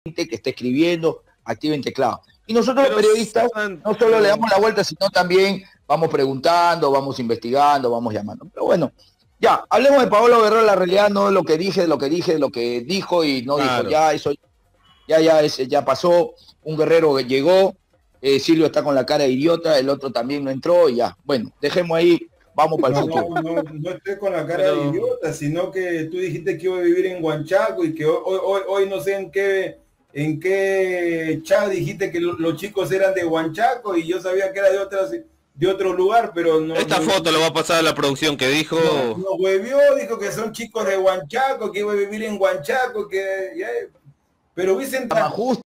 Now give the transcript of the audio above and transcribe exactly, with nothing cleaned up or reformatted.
que esté escribiendo, activen teclado. Y nosotros Pero los periodistas son... no solo le damos la vuelta, sino también vamos preguntando, vamos investigando, vamos llamando. Pero bueno, ya, hablemos de Paolo Guerrero, la realidad no de lo que dije, de lo que dije, de lo que dijo y no Claro. dijo, ya eso, ya, ya, ese, ya pasó, un Guerrero que llegó, eh, Silvio está con la cara de idiota, el otro también no entró y ya. Bueno, dejemos ahí, vamos para el No, futuro. no, no, no estoy con la cara Pero... de idiota, sino que tú dijiste que iba a vivir en Huanchaco y que hoy, hoy, hoy no sé en qué, en qué chat dijiste que lo, los chicos eran de Huanchaco y yo sabía que era de otras, de otro lugar, pero no. Esta no, foto lo va a pasar a la producción que dijo. No, no huevió, dijo que son chicos de Huanchaco, que iba a vivir en Huanchaco, que ya, pero hubiesen Más justo.